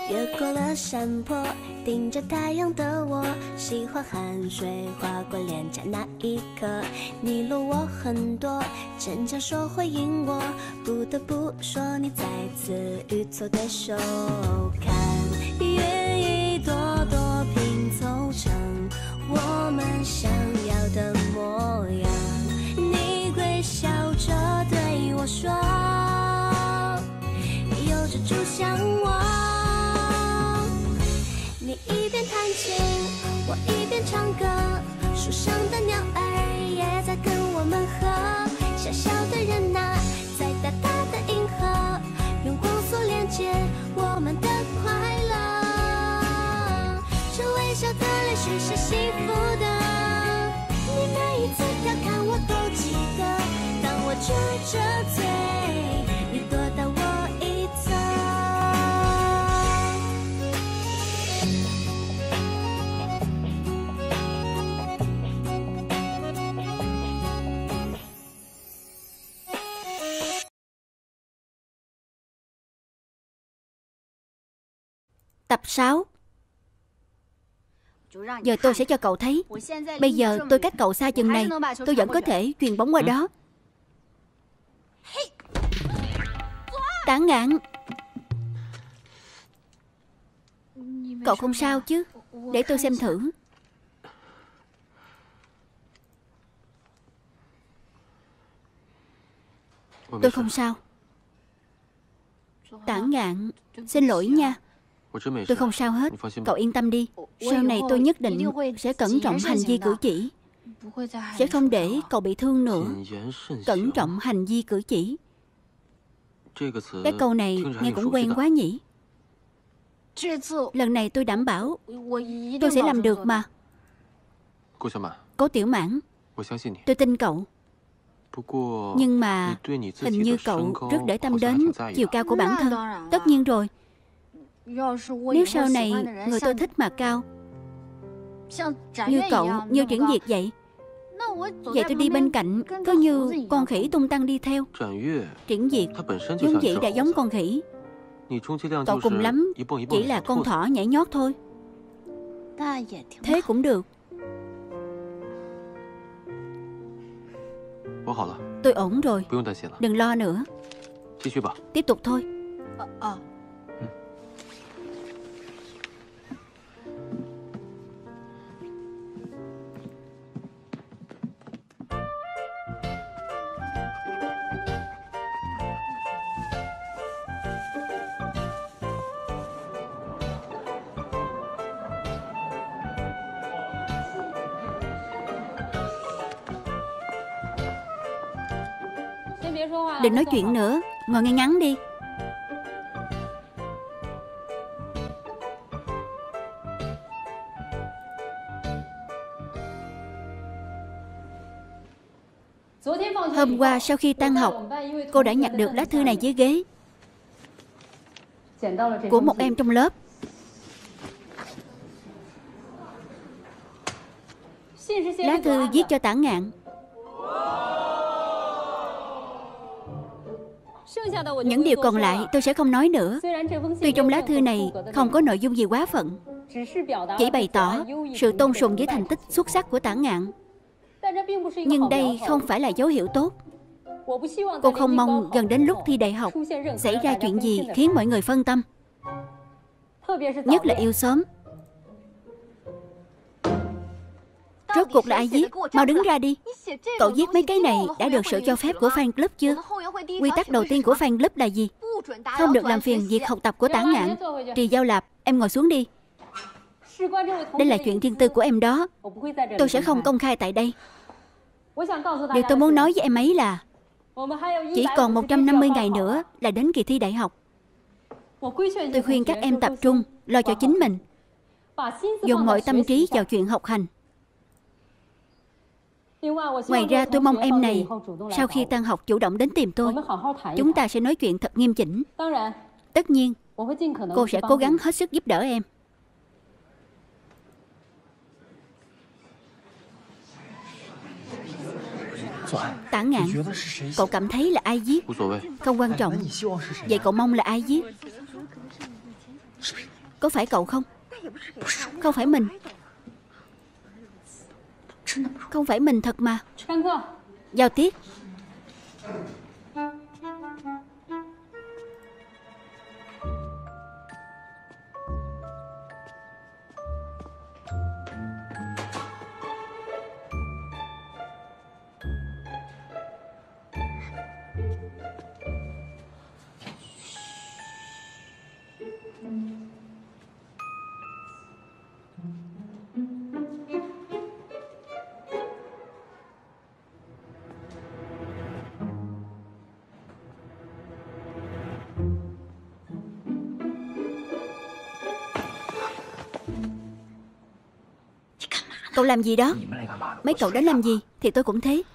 越过了山坡，盯着太阳的我，喜欢汗水划过脸颊那一刻。你落我很多，逞强说回应我，不得不说你再次与错对手。看云一朵朵拼凑成我们想要的模样。你微笑着对我说，有着主向往。你一边弹琴，我一边唱歌，树上的鸟儿也在跟我们和。小小的人啊，在大大的银河，用光速连接我们的快乐。这微笑的泪水是幸福的，你每一次调侃我都记得。当我撅着嘴，你躲到我一侧。 Tập 6. Giờ tôi sẽ cho cậu thấy. Bây giờ tôi cách cậu xa chừng này, tôi vẫn có thể chuyền bóng qua đó. Tản Ngạn, cậu không sao chứ? Để tôi xem thử. Tôi không sao. Tản Ngạn, xin lỗi nha. Tôi không sao hết, cậu yên tâm đi. Sau này tôi nhất định sẽ cẩn trọng hành vi cử chỉ, sẽ không để cậu bị thương nữa. Cẩn trọng hành vi cử chỉ. Cái câu này nghe cũng quen quá nhỉ. Lần này tôi đảm bảo tôi sẽ làm được mà. Cố Tiểu Mãn, tôi tin cậu. Nhưng mà hình như cậu rất để tâm đến chiều cao của bản thân. Tất nhiên rồi. Nếu sau này người tôi thích mà cao, như cậu, như Triển Việt vậy, vậy tôi đi bên cạnh cứ như con khỉ tung tăng đi theo. Triển Việt vốn dĩ đã giống con khỉ, cậu cùng lắm chỉ là con thỏ nhảy nhót thôi. Thế cũng được. Tôi ổn rồi, đừng lo nữa. Tiếp tục thôi. Đừng nói chuyện nữa, ngồi ngay ngắn đi. Hôm qua sau khi tan học, cô đã nhặt được lá thư này dưới ghế của một em trong lớp. Lá thư viết cho Tản Ngạn. Những điều còn lại tôi sẽ không nói nữa. Tuy trong lá thư này không có nội dung gì quá phận, chỉ bày tỏ sự tôn sùng với thành tích xuất sắc của Tản Ngạn. Nhưng đây không phải là dấu hiệu tốt. Cô không mong gần đến lúc thi đại học xảy ra chuyện gì khiến mọi người phân tâm, nhất là yêu sớm. Rốt cuộc là ai viết? Mau đứng ra đi. Cậu viết mấy cái này đã được sự cho phép của fan club chưa? Quy tắc đầu tiên của fan club là gì? Không được làm phiền việc học tập của Tản Ngạn. Trì Giao Lạp, em ngồi xuống đi. Đây là chuyện riêng tư của em đó. Tôi sẽ không công khai tại đây. Điều tôi muốn nói với em ấy là chỉ còn 150 ngày nữa là đến kỳ thi đại học. Tôi khuyên các em tập trung, lo cho chính mình, dùng mọi tâm trí vào chuyện học hành. Ngoài ra tôi mong em này sau khi tan học chủ động đến tìm tôi. Chúng ta sẽ nói chuyện thật nghiêm chỉnh. Tất nhiên cô sẽ cố gắng hết sức giúp đỡ em. Tản Ngạn, cậu cảm thấy là ai viết? Không quan trọng. Vậy cậu mong là ai viết? Có phải cậu không? Không phải mình. Không phải mình thật mà. Giao tiết. Cậu làm gì đó? Mấy cậu đến làm gì thì tôi cũng thế.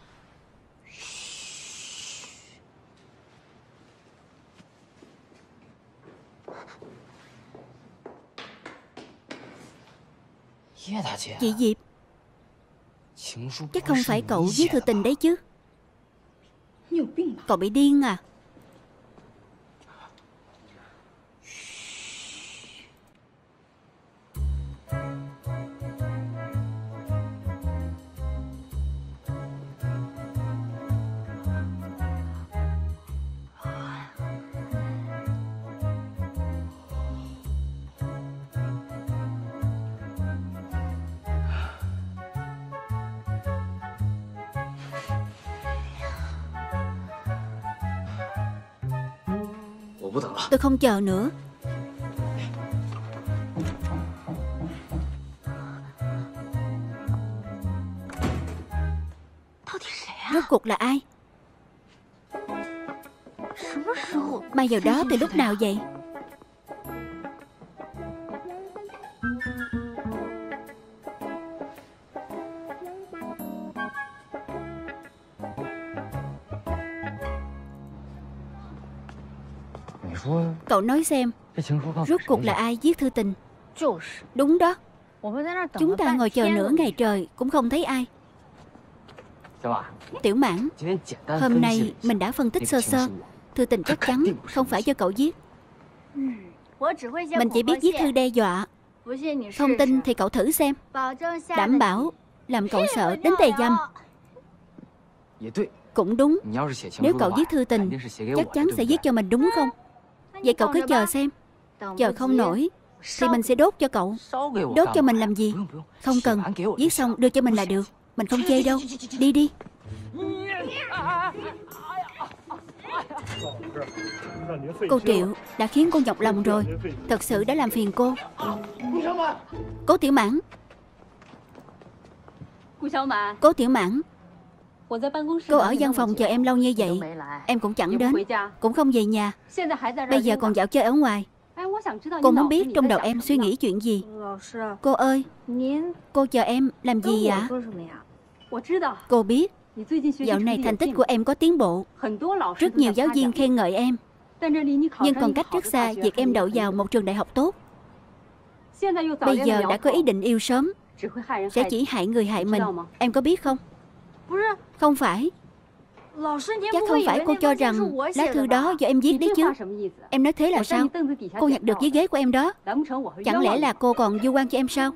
Chị Diệp, chắc không phải cậu viết thư tình đấy chứ? Cậu bị điên à? Tôi không chờ nữa. Rốt cuộc là ai? Mai vào đó từ lúc nào vậy? Cậu nói xem, rốt cuộc là ai viết thư tình? Đúng đó. Chúng ta ngồi chờ nửa ngày trời cũng không thấy ai. Tiểu Mãn, hôm nay mình đã phân tích sơ sơ. Thư tình chắc chắn không phải do cậu viết. Mình chỉ biết viết thư đe dọa. Không tin thì cậu thử xem. Đảm bảo làm cậu sợ đến tè dăm. Cũng đúng. Nếu cậu viết thư tình, chắc chắn sẽ viết cho mình, đúng không? Vậy cậu cứ chờ xem. Chờ không nổi thì mình sẽ đốt cho cậu. Đốt cho mình làm gì? Không cần, viết xong đưa cho mình là được. Mình không chê đâu. Đi đi. Cô Triệu đã khiến cô nhọc lòng rồi. Thật sự đã làm phiền cô. Cố Tiểu Mãn. Cố Tiểu Mãn, cô ở văn phòng chờ em lâu như vậy, em cũng chẳng đến, cũng không về nhà. Bây giờ còn dạo chơi ở ngoài. Cô muốn biết trong đầu em suy nghĩ chuyện gì. Cô ơi, cô chờ em làm gì ạ? Cô biết dạo này thành tích của em có tiến bộ. Rất nhiều giáo viên khen ngợi em. Nhưng còn cách rất xa việc em đậu vào một trường đại học tốt. Bây giờ đã có ý định yêu sớm, sẽ chỉ hại người hại mình. Em có biết không? Không phải. Chắc không phải cô cho rằng lá thư đó do em viết đấy chứ? Em nói thế là sao? Cô nhặt được dưới ghế của em đó. Chẳng lẽ là cô còn vu oan cho em sao?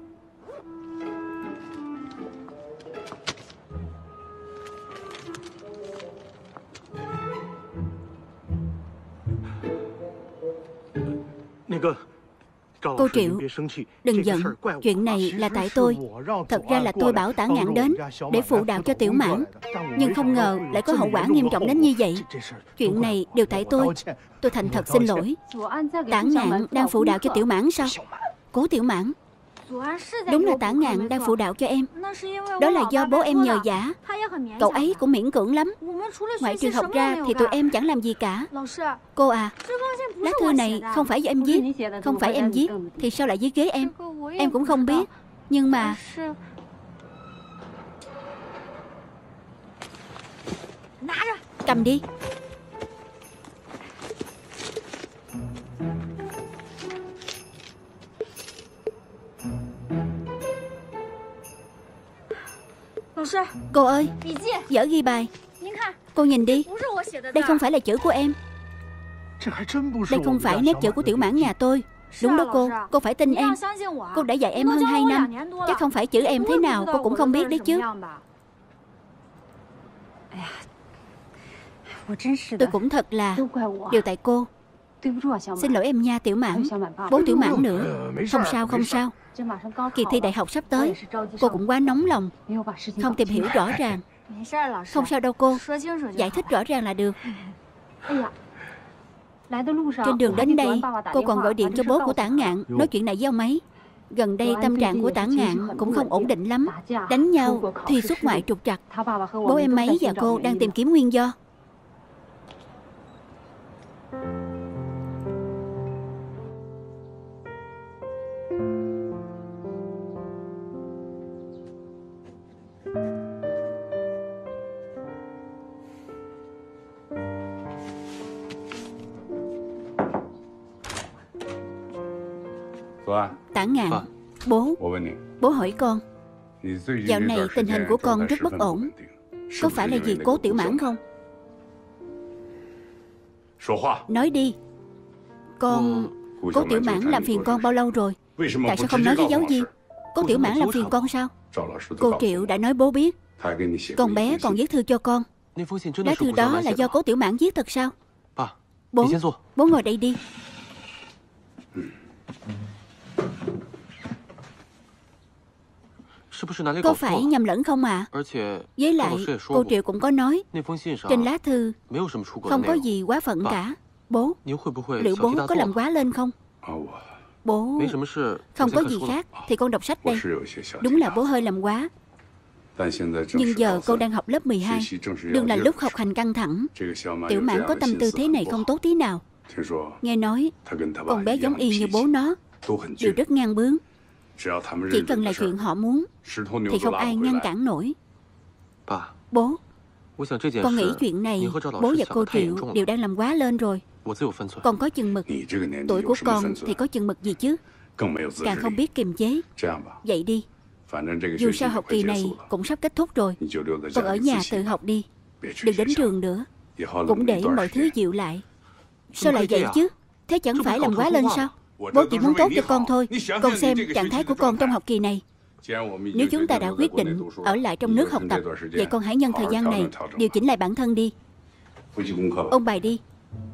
Cô Triệu, đừng giận. Chuyện này là tại tôi. Thật ra là tôi bảo Tả Ngạn đến để phụ đạo cho Tiểu Mãn, nhưng không ngờ lại có hậu quả nghiêm trọng đến như vậy. Chuyện này đều tại tôi. Tôi thành thật xin lỗi. Tả Ngạn đang phụ đạo cho Tiểu Mãn sao? Cố Tiểu Mãn, đúng là Tả Ngạn đang phụ đạo cho em. Đó là do bố em nhờ vả. Cậu ấy cũng miễn cưỡng lắm. Ngoại trừ học ra thì tụi em chẳng làm gì cả. Cô à, lá thư này không phải do em viết. Không phải em viết thì sao lại dưới ghế em? Em cũng không biết. Nhưng mà cầm đi. Cô ơi, dở ghi bài. Cô nhìn đi. Đây không phải là chữ của em. Đây không phải nét chữ của Tiểu Mãn nhà tôi. Đúng đó cô phải tin em. Cô đã dạy em hơn 2 năm, chắc không phải chữ em thế nào cô cũng không biết đấy chứ. Tôi cũng thật là đều tại cô. Xin lỗi em nha Tiểu Mãn. Bố Tiểu Mãn nữa. Không sao không sao. Kỳ thi đại học sắp tới, cô cũng quá nóng lòng, không tìm hiểu rõ ràng. Không sao đâu cô, giải thích rõ ràng là được. Trên đường đến đây, cô còn gọi điện cho bố của Tả Ngạn nói chuyện này với ông ấy. Gần đây tâm trạng của Tả Ngạn cũng không ổn định lắm, đánh nhau, thi xuất ngoại trục trặc. Bố em ấy và cô đang tìm kiếm nguyên do. Tả Ngạn, bố hỏi con, dạo này tình hình của con rất bất ổn, có phải là vì Cố Tiểu Mãn không? Nói đi. Cố Tiểu Mãn làm phiền con bao lâu rồi? Tại sao không nói với Giáo Viên? Cố Tiểu Mãn làm phiền con sao? Cô Triệu đã nói bố biết. Con bé còn viết thư cho con. Lá thư đó là do Cố Tiểu Mãn viết thật sao? Bố ngồi đây đi. Có phải nhầm lẫn không ạ? Với lại cô Triệu cũng có nói trên lá thư không có gì quá phận cả. Bố, liệu bố có làm quá lên không? Bố không có gì khác thì con đọc sách đây. Đúng là bố hơi làm quá. Nhưng giờ con đang học lớp 12, đừng là lúc học hành căng thẳng. Tiểu Mãn có tâm tư thế này không tốt tí nào. Nghe nói con bé giống y như bố nó, đều rất ngang bướng. Chỉ cần là chuyện họ muốn thì không ai ngăn cản nổi. Bố, con nghĩ chuyện này bố và cô Triệu đều đang làm quá lên rồi. Con có chừng mực. Tuổi của con thì có chừng mực gì chứ? Càng không biết kiềm chế. Vậy đi, dù sao học kỳ này cũng sắp kết thúc rồi. Con ở nhà tự học đi, đừng đến trường nữa, cũng để mọi thứ dịu lại. Sao lại vậy chứ? Thế chẳng phải làm quá lên sao? Bố chỉ muốn tốt cho con thôi. Con xem trạng thái của con trong học kỳ này. Nếu chúng ta đã quyết định ở lại trong nước học tập, vậy con hãy nhân thời gian này điều chỉnh lại bản thân đi. Ôn bài đi.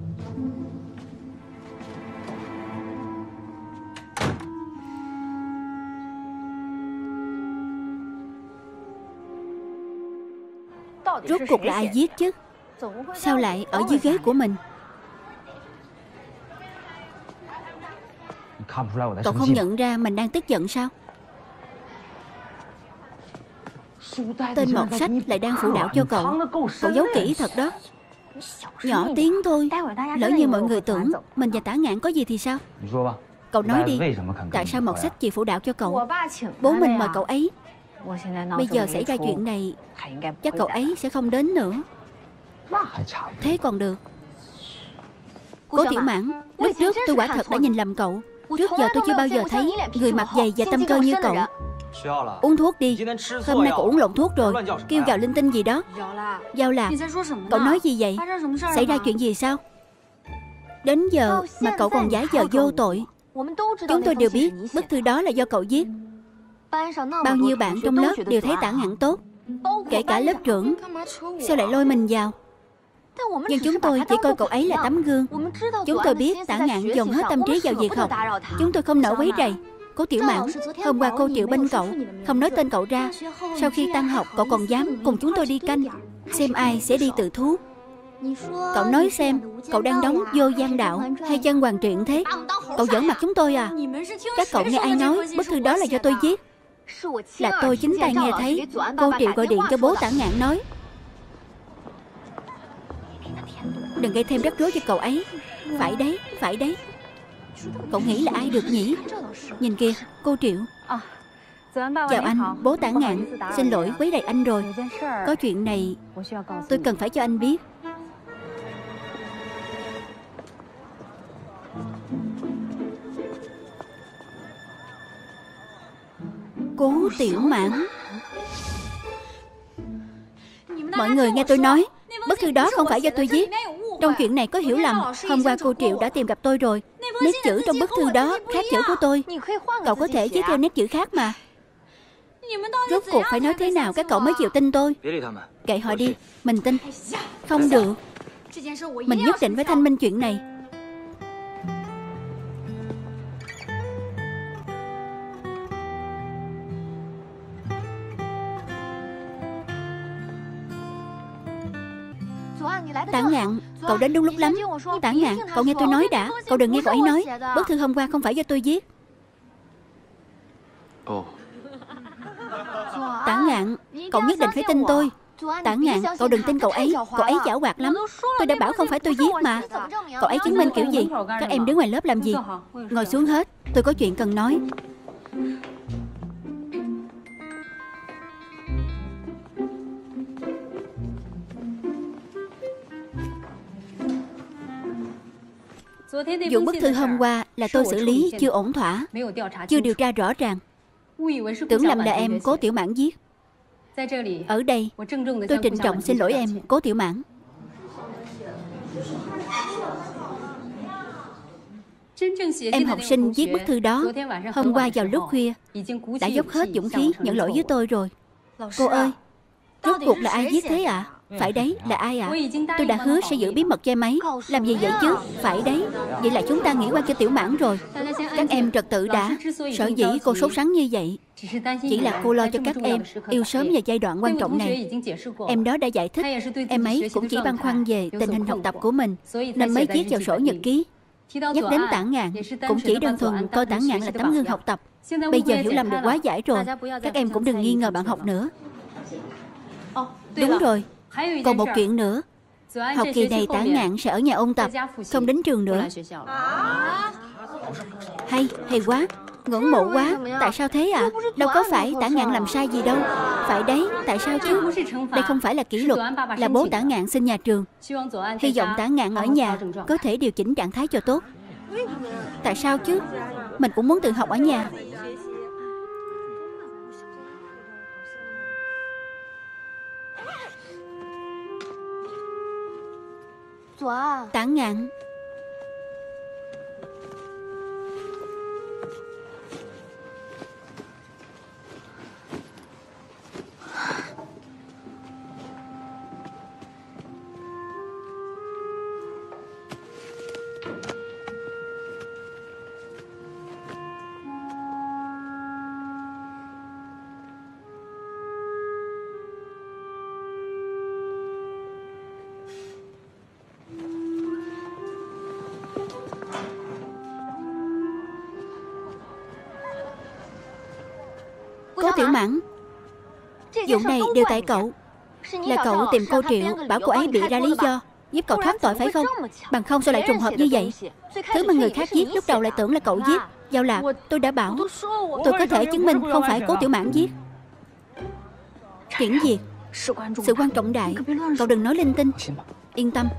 Rốt cuộc là ai viết chứ? Sao lại ở dưới ghế của mình? Cậu không nhận ra mình đang tức giận sao? Tên mọt sách lại đang phụ đạo cho cậu. Cậu giấu kỹ thật đó. Nhỏ tiếng thôi, lỡ như mọi người tưởng mình và Tả Ngạn có gì thì sao? Cậu nói đi, tại sao mọt sách chỉ phụ đạo cho cậu? Bố mình mời cậu ấy. Bây giờ xảy ra chuyện này, chắc cậu ấy sẽ không đến nữa. Thế còn được. Cố Tiểu Mãn, lúc trước tôi quả thật đã nhìn lầm cậu. Trước giờ tôi chưa bao giờ thấy người mặt dày và tâm cơ như cậu. Uống thuốc đi. Hôm nay cậu uống lộn thuốc rồi. Kêu gào linh tinh gì đó. Giao Lạc, cậu nói gì vậy? Xảy ra chuyện gì sao? Đến giờ mà cậu còn giả vờ vô tội. Chúng tôi đều biết bức thư đó là do cậu viết. Bao nhiêu bạn trong lớp đều thấy Tả Ngạn tốt, kể cả lớp trưởng. Sao lại lôi mình vào? Nhưng chúng tôi chỉ coi cậu ấy là tấm gương. Chúng tôi biết Tả Ngạn dồn hết tâm trí vào việc học. Chúng tôi không nỡ quấy rầy. Cố Tiểu Mãn, hôm qua cô Triệu bên cậu không nói tên cậu ra. Sau khi tan học cậu còn dám cùng chúng tôi đi canh, xem ai sẽ đi tự thú. Cậu nói xem, cậu đang đóng vô gian đạo hay chân hoàng truyện thế? Cậu giỡn mặt chúng tôi à? Các cậu nghe ai nói bức thư đó là do tôi viết? Là tôi chính tay nghe thấy cô Triệu gọi điện cho bố Tả Ngạn nói. Đừng gây thêm rắc rối cho cậu ấy. Phải đấy, phải đấy. Cậu nghĩ là ai được nhỉ? Nhìn kìa, cô Triệu. Chào anh, bố Tả Ngạn. Xin lỗi quấy rầy anh rồi. Có chuyện này tôi cần phải cho anh biết. Cố Tiểu Mãn. Mọi người nghe tôi nói, bức thư đó không phải do tôi viết. Trong chuyện này có hiểu lầm. Hôm qua cô Triệu đã tìm gặp tôi rồi. Nét chữ trong bức thư đó khác chữ của tôi. Cậu có thể viết theo nét chữ khác mà. Rốt cuộc phải nói thế nào các cậu mới chịu tin tôi? Kệ họ đi, mình tin. Không được, mình nhất định phải thanh minh chuyện này. Tản Ngạn, cậu đến đúng lúc lắm. Tản Ngạn, cậu nghe tôi nói đã. Cậu đừng nghe cậu ấy nói. Bức thư hôm qua không phải do tôi viết. Tản Ngạn, cậu nhất định phải tin tôi. Tản Ngạn, cậu đừng tin cậu ấy. Cậu ấy giảo hoạt lắm. Tôi đã bảo không phải tôi viết mà. Cậu ấy chứng minh kiểu gì? Các em đứng ngoài lớp làm gì? Ngồi xuống hết, tôi có chuyện cần nói. Vụ bức thư hôm qua là tôi xử lý chưa ổn thỏa, chưa điều tra rõ ràng. Tưởng lầm là em Cố Tiểu Mãn viết. Ở đây tôi trịnh trọng xin lỗi em Cố Tiểu Mãn. Em học sinh viết bức thư đó hôm qua vào lúc khuya đã dốc hết dũng khí nhận lỗi với tôi rồi. Cô ơi, rốt cuộc là ai viết thế ạ? Phải đấy, là ai ạ? Tôi đã hứa sẽ giữ bí mật cho em ấy. Làm gì vậy chứ? Phải đấy. Vậy là chúng ta nghĩ qua cho Tiểu Mãn rồi. Các em trật tự đã. Sở dĩ cô sốt sắng như vậy chỉ là cô lo cho các em yêu sớm vào giai đoạn quan trọng này. Em đó đã giải thích em ấy cũng chỉ băn khoăn về tình hình học tập của mình nên mới viết vào sổ nhật ký. Nhắc đến Tản Ngạn cũng chỉ đơn thuần coi Tản Ngạn là tấm gương học tập. Bây giờ hiểu lầm được quá giải rồi. Các em cũng đừng nghi ngờ bạn học nữa. Đúng rồi, còn một chuyện nữa. Học kỳ này Tản Ngạn sẽ ở nhà ôn tập, không đến trường nữa. Hay quá, ngưỡng mộ quá. Tại sao thế ạ? Đâu có phải Tản Ngạn làm sai gì đâu. Phải đấy, tại sao chứ? Đây không phải là kỷ luật, là bố Tản Ngạn xin nhà trường. Hy vọng Tản Ngạn ở nhà có thể điều chỉnh trạng thái cho tốt. Tại sao chứ? Mình cũng muốn tự học ở nhà. Tản Ngạn, Cố Tiểu Mãn, vụ này đều tại cậu. Là cậu tìm cô Triệu, bảo cô ấy bị ra lý do giúp cậu thoát tội phải không? Bằng không sao lại trùng hợp như vậy? Thứ mà người khác viết lúc đầu lại tưởng là cậu viết. Giao Lạc, tôi đã bảo tôi có thể chứng minh không phải Cố Tiểu Mãn viết. Chuyển việc, sự quan trọng đại, cậu đừng nói linh tinh. Yên tâm,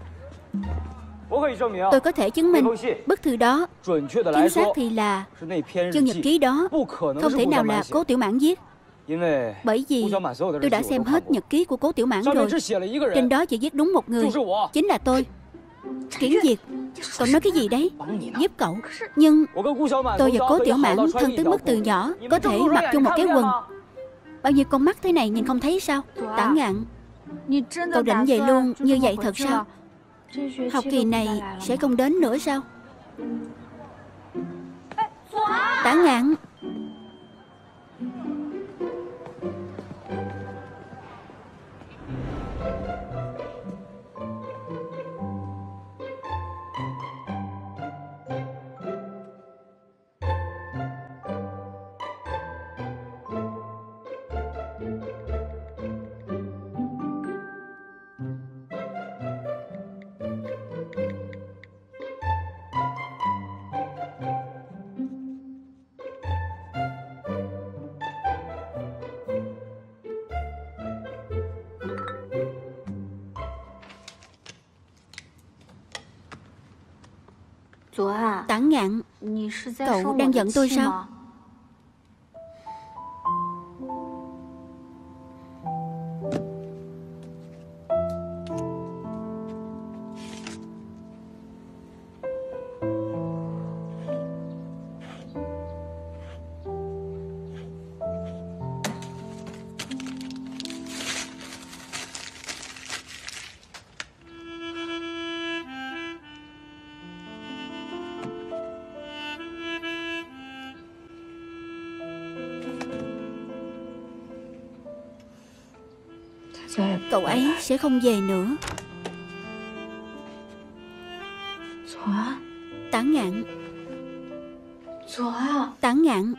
tôi có thể chứng minh bức thư đó chính xác thì là chương nhật ký đó không thể nào là Cố Tiểu Mãn viết. Bởi vì tôi đã xem hết nhật ký của Cố Tiểu Mãn rồi. Trên đó chỉ viết đúng một người, chính là tôi. Triển Diệt, cậu nói cái gì đấy? Giúp cậu. Nhưng tôi và Cố Tiểu Mãn thân tới mức từ nhỏ có thể mặc chung một cái quần. Bao nhiêu con mắt thế này nhìn không thấy sao? Tản Ngạn, cậu định về luôn như vậy thật sao? Học kỳ này sẽ không đến nữa sao? Tản Ngạn, Tản Ngạn, cậu đang giận tôi sao? cậu ấy sẽ không về nữa. Tản Ngạn. Tản Ngạn.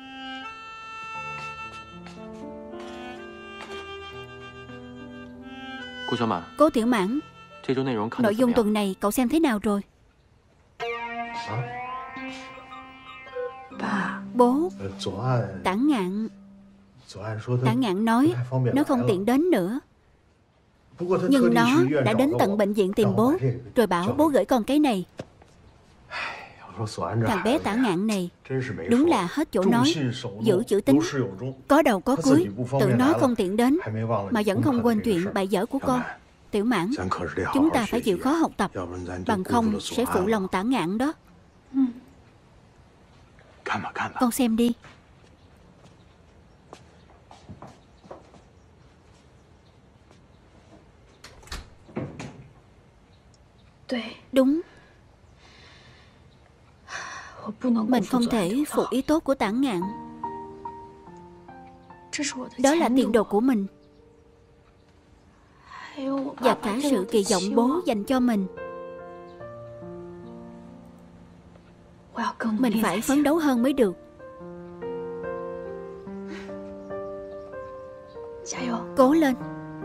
Cố Tiểu Mãn, nội dung tuần này cậu xem thế nào rồi? Bố, Tản Ngạn nói nó không tiện đến nữa, nhưng nó đã đến tận bệnh viện tìm bố, rồi bảo bố gửi con cái này. Thằng bé Tản Ngạn này đúng là hết chỗ nói, giữ chữ tín, có đầu có cuối. Tự nó không tiện đến mà vẫn không quên chuyện bại dở của con. Tiểu Mãn, chúng ta phải chịu khó học tập, bằng không sẽ phụ lòng Tản Ngạn đó. Con xem đi. Đúng, mình không thể phụ ý tốt của Tản Ngạn. Đó là tiền đồ của mình, và cả sự kỳ vọng bố dành cho mình. Mình phải phấn đấu hơn mới được. Cố lên.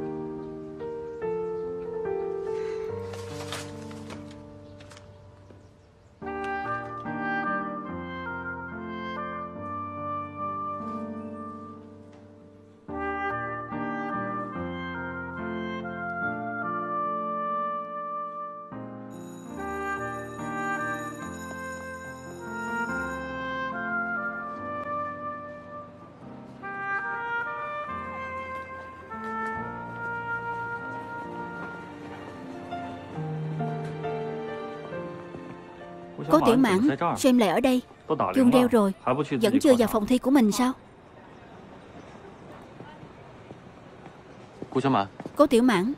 Cố Tiểu Mãn, sao em lại ở đây? Chuông reo rồi, vẫn chưa vào phòng thi của mình sao? Cố Tiểu Mãn.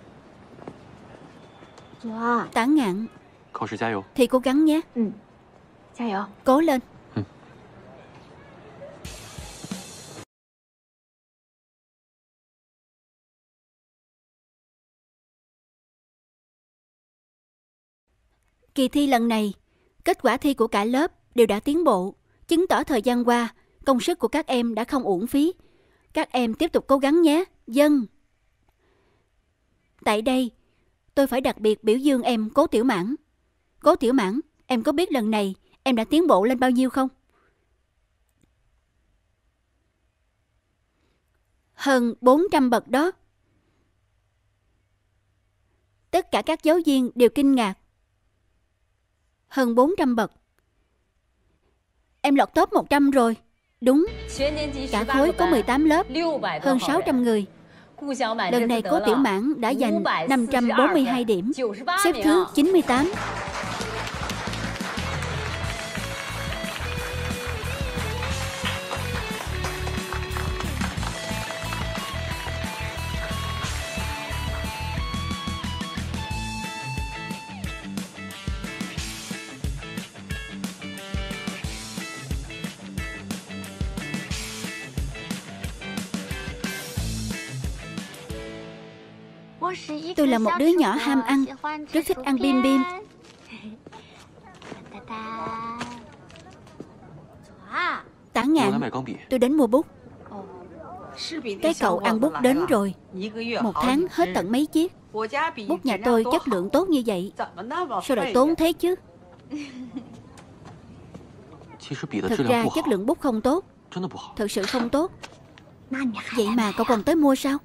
Tản Ngạn, thì cố gắng nhé. Cố lên. Kỳ thi lần này, kết quả thi của cả lớp đều đã tiến bộ, chứng tỏ thời gian qua, công sức của các em đã không uổng phí. Các em tiếp tục cố gắng nhé. Vâng. Tại đây, tôi phải đặc biệt biểu dương em Cố Tiểu Mãn. Cố Tiểu Mãn, em có biết lần này em đã tiến bộ lên bao nhiêu không? Hơn 400 bậc đó. Tất cả các giáo viên đều kinh ngạc. Hơn 400 bậc. Em lọt top 100 rồi. Đúng, cả khối có 18 lớp, hơn 600 người. Lần này Cố Tiểu Mãn đã giành 542 điểm, xếp thứ 98. Tôi là một đứa nhỏ ham ăn, rất thích ăn bim bim. Tản Ngạn, tôi đến mua bút. Cái cậu ăn bút đến rồi. Một tháng hết tận mấy chiếc. Bút nhà tôi chất lượng tốt như vậy, sao lại tốn thế chứ? Thực ra chất lượng bút không tốt, thực sự không tốt. Vậy mà cậu còn tới mua sao?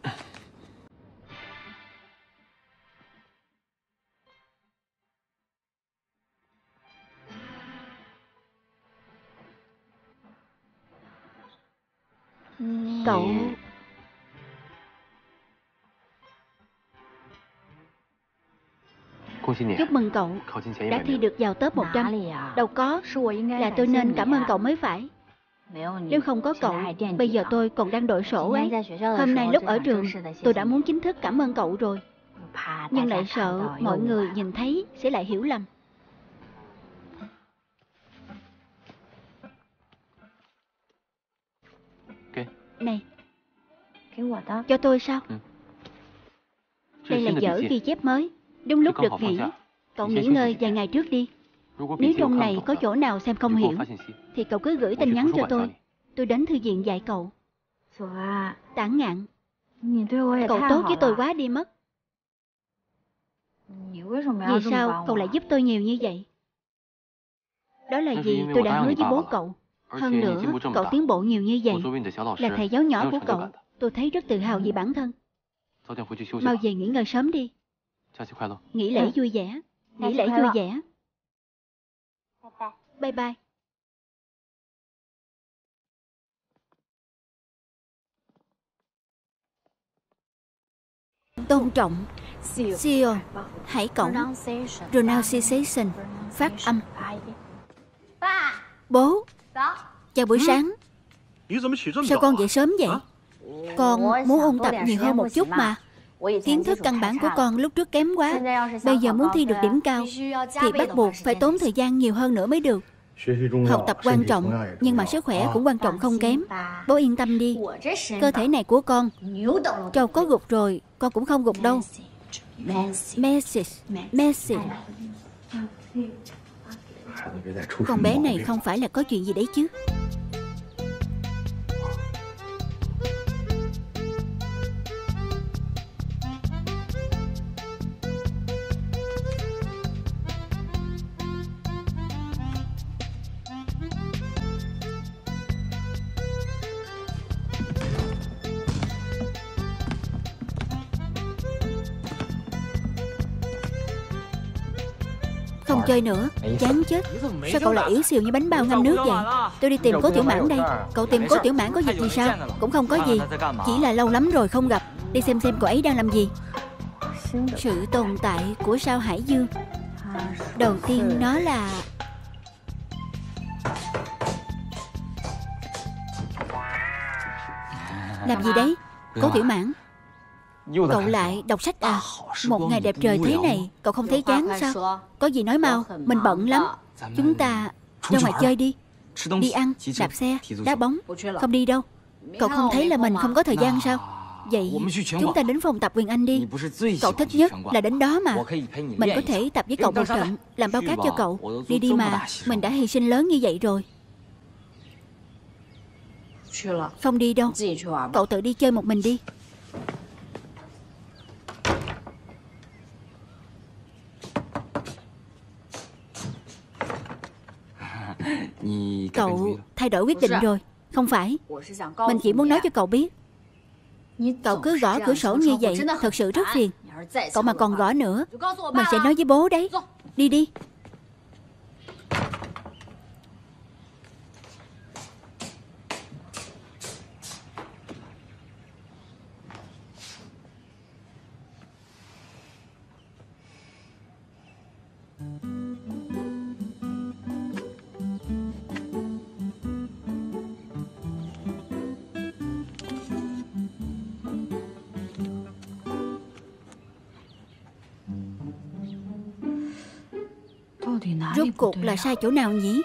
Cậu... Chúc mừng cậu đã thi được vào top 100. Đâu có, là tôi nên cảm ơn cậu mới phải. Nếu không có cậu, bây giờ tôi còn đang đội sổ ấy. Hôm nay lúc ở trường, tôi đã muốn chính thức cảm ơn cậu rồi, nhưng lại sợ mọi người nhìn thấy sẽ lại hiểu lầm. Này, cho tôi sao? Đây là vở ghi chép mới, đúng lúc được nghỉ. Cậu nghỉ ngơi vài ngày trước đi. Nếu trong này có chỗ nào xem không hiểu thì cậu cứ gửi tin nhắn cho tôi đến thư viện dạy cậu. Tản Ngạn, cậu tốt với tôi quá đi mất. Vì sao cậu lại giúp tôi nhiều như vậy? Đó là vì tôi đã hứa với bố cậu. Hơn nữa, cậu tiến bộ nhiều như vậy. Là thầy giáo nhỏ của cậu, tôi thấy rất tự hào vì bản thân. Mau về nghỉ ngơi sớm đi. Nghỉ lễ vui vẻ. Nghỉ lễ vui vẻ. Bye bye. Tôn trọng, Seal, Hải Cổng, Pronunciation, phát âm. Bố, chào buổi sáng. Sao con dậy sớm vậy? Con muốn ôn tập nhiều hơn một chút mà. Kiến thức căn bản của con lúc trước kém quá. Bây giờ muốn thi được điểm cao thì bắt buộc phải tốn thời gian nhiều hơn nữa mới được. Học tập quan trọng, nhưng mà sức khỏe cũng quan trọng không kém. Bố yên tâm đi. Cơ thể này của con, trâu có gục rồi, con cũng không gục đâu. Message. Con bé này không phải là có chuyện gì đấy chứ? Không chơi nữa, chán chết. Sao cậu lại yếu xìu như bánh bao ngâm nước vậy? Tôi đi tìm Cố Tiểu Mãn đây. Cậu tìm Cố Tiểu Mãn có việc gì sao? Cũng không có gì, chỉ là lâu lắm rồi không gặp. Đi xem cậu ấy đang làm gì. Sự tồn tại của sao Hải Dương. Đầu tiên nó là... Làm gì đấy? Cố Tiểu Mãn, cậu lại đọc sách à? Một ngày đẹp trời thế này, cậu không thấy chán sao? Có gì nói mau, mình bận lắm. Chúng ta ra ngoài chơi đi. Đi ăn, đạp xe, đá bóng. Không đi đâu. Cậu không thấy là mình không có thời gian sao? Vậy chúng ta đến phòng tập Quyền Anh đi. Cậu thích nhất là đến đó mà. Mình có thể tập với cậu một trận, làm bao cát cho cậu. Đi mà, mình đã hy sinh lớn như vậy rồi. Không đi đâu. Cậu tự đi chơi một mình đi. Cậu thay đổi quyết định rồi. Không phải, mình chỉ muốn nói cho cậu biết. Cậu cứ gõ cửa sổ như vậy thật sự rất phiền. Cậu mà còn gõ nữa, mình sẽ nói với bố đấy. Đi đi. Rốt cuộc là sai chỗ nào nhỉ?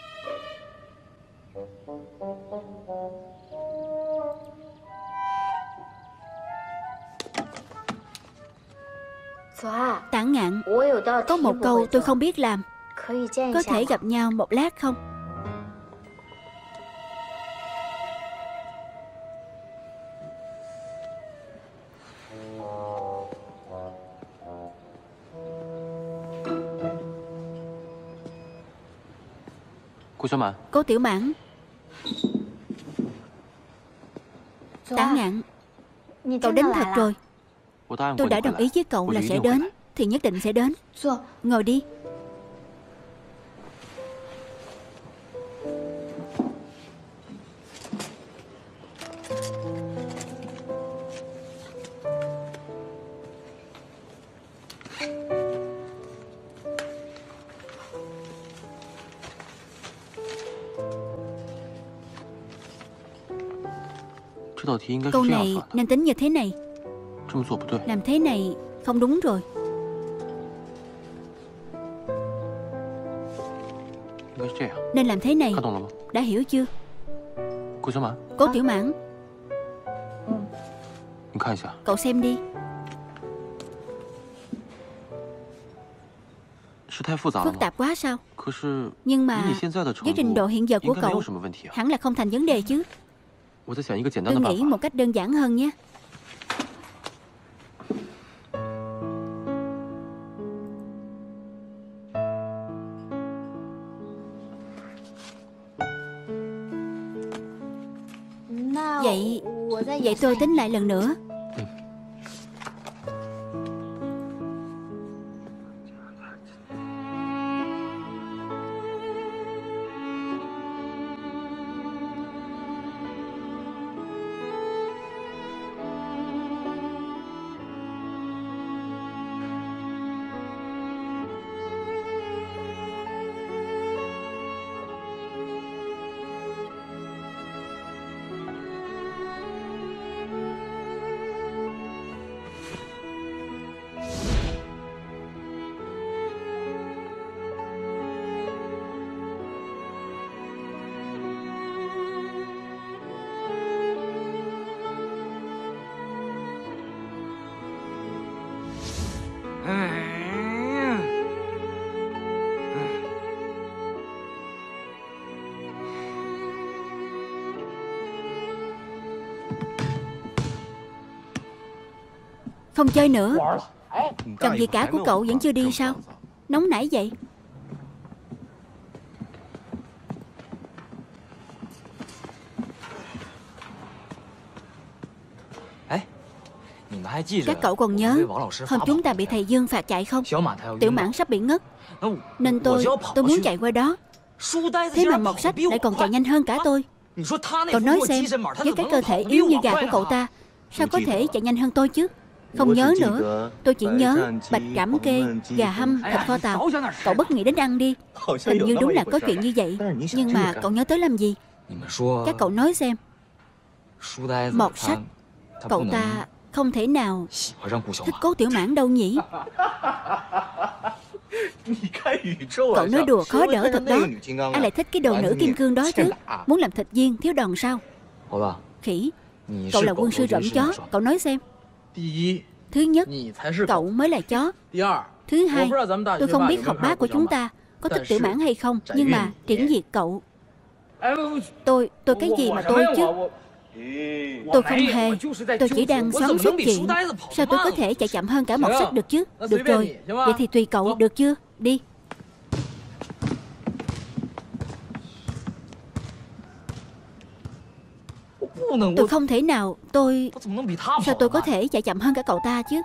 Tản Ngạn, có một câu tôi không biết làm. Có thể gặp nhau một lát không? Cố Tiểu Mãn. Tản Ngạn, cậu đến thật rồi. Tôi đã đồng ý với cậu là sẽ đến, thì nhất định sẽ đến. Ngồi đi. Câu này nên tính như thế này. Làm thế này không đúng rồi. Nên làm thế này. Đã hiểu chưa? Cố Tiểu Mãn, cậu xem đi. Phức tạp quá sao? Nhưng mà với trình độ hiện giờ của cậu, hẳn là không thành vấn đề chứ. Tôi nghĩ một cách đơn giản hơn nhé. Vậy tôi tính lại lần nữa. Không chơi nữa. Chồng gì cả của cậu vẫn chưa đi sao? Nóng nảy vậy. Các cậu còn nhớ hôm chúng ta bị thầy Dương phạt chạy không? Tiểu Mãn sắp bị ngất, nên tôi muốn chạy qua đó. Thế mà Mọt Sách lại còn chạy nhanh hơn cả tôi. Cậu nói xem, với cái cơ thể yếu như gà của cậu ta, sao có thể chạy nhanh hơn tôi chứ? Không nhớ nữa. Tôi chỉ nhớ bạch cảm kê, gà hâm, thịt kho tàu. Cậu bất nghĩ đến ăn đi. Hình như đúng là có chuyện như vậy. Nhưng mà cậu nhớ tới làm gì? Các cậu nói xem. Mọt Sách, cậu ta không thể nào thích Cố Tiểu Mãn đâu nhỉ? Cậu nói đùa khó đỡ thật đó. Ai lại thích cái đồ nữ kim cương đó chứ? Muốn làm thịt viên thiếu đòn sao? Khỉ, cậu là quân sư rậm chó. Cậu nói xem. Thứ nhất, cậu mới là chó. Thứ hai, tôi không biết học bá của chúng ta có thích Tiểu Mãn hay không, nhưng mà Triển Diệt cậu. Tôi cái gì mà tôi chứ? Tôi không hề. Tôi chỉ đang xoắn suốt chuyện. Sao tôi có thể chạy chậm hơn cả Mọt Sách được chứ? Được rồi, vậy thì tùy cậu, được chưa? Đi. Tôi không thể nào. Sao tôi có thể chạy chậm hơn cả cậu ta chứ?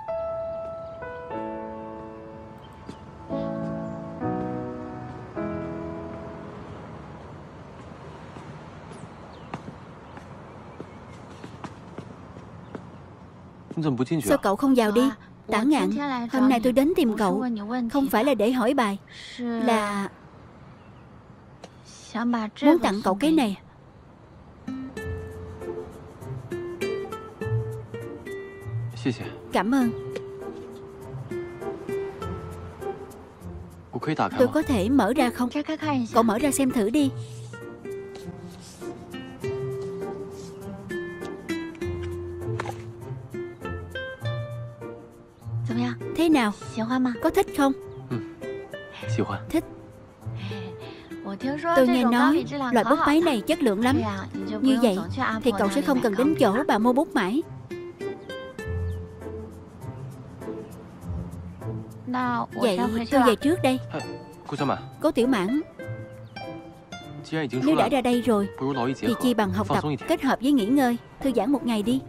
Sao cậu không vào đi? Tả Ngạn, hôm nay tôi đến tìm cậu không phải là để hỏi bài, là muốn tặng cậu cái này. Cảm ơn. Tôi có thể mở ra không? Cậu mở ra xem thử đi. Thế nào? Có thích không? Thích. Tôi nghe nói loại bút máy này chất lượng lắm. Như vậy thì cậu sẽ không cần đến chỗ bà mua bút mãi. Vậy tôi về trước đây. Cố Tiểu Mãn, nếu đã ra đây rồi thì chi bằng học tập kết hợp với nghỉ ngơi, thư giãn một ngày đi.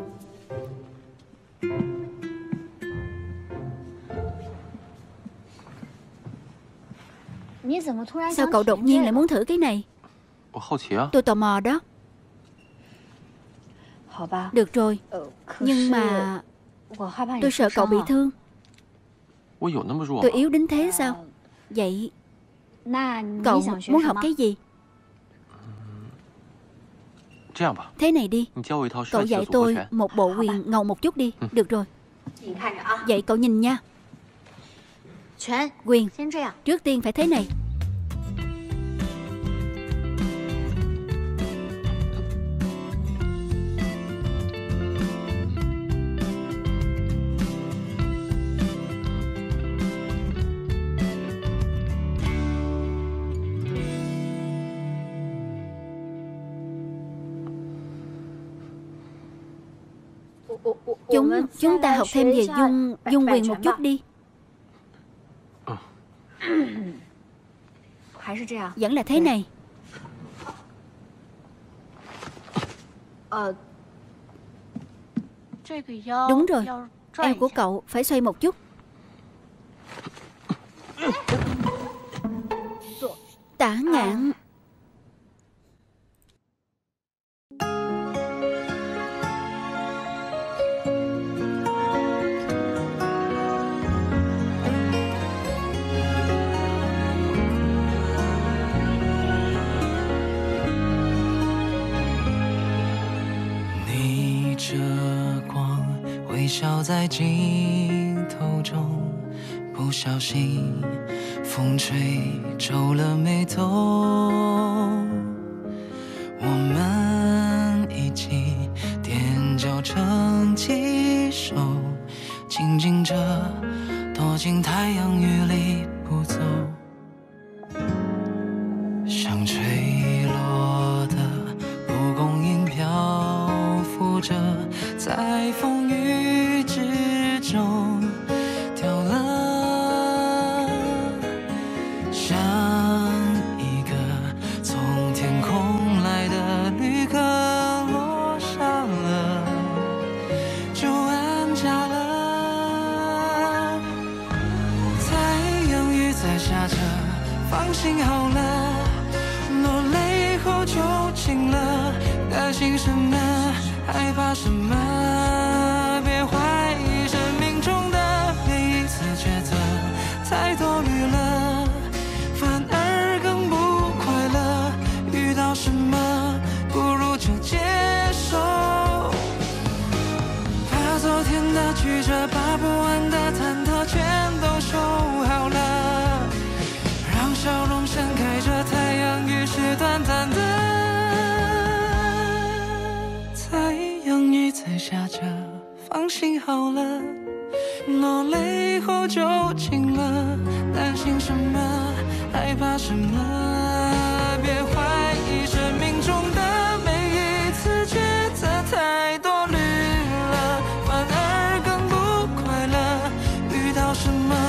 Sao cậu đột nhiên lại muốn thử cái này? Tôi tò mò đó. Được rồi, nhưng mà tôi sợ cậu bị thương. Tôi yếu đến thế sao? Vậy cậu muốn học cái gì? Thế này đi, cậu dạy tôi một bộ quyền ngầu một chút đi. Được rồi. Vậy cậu nhìn nha. Quyền, trước tiên phải thế này. Chúng ta học thêm về dung quyền một chút đi. Vẫn là thế này. Đúng rồi, eo của cậu phải xoay một chút. Tả ngạn. 你这光微笑在镜头中，不小心风吹皱了眉头。我们一起踮脚成几首，静静着躲进太阳雨里不走，像吹落的蒲公英漂浮着在风雨之中，掉了像一个从天空来的旅客，落下了就安家了。太阳雨在下着，放心好了，落泪后就晴了。担心什么？害怕什么？别怀疑生命中的每一次抉择，太多虑了，反而更不快乐。遇到什么，不如就接受。把昨天的曲折，把不完的忐忑，全都收好了，让笑容盛开着。太阳雨是短暂的。在下着，放心好了，落泪后就晴了。担心什么？害怕什么？别怀疑生命中的每一次抉择，太多虑了，反而更不快乐。遇到什么？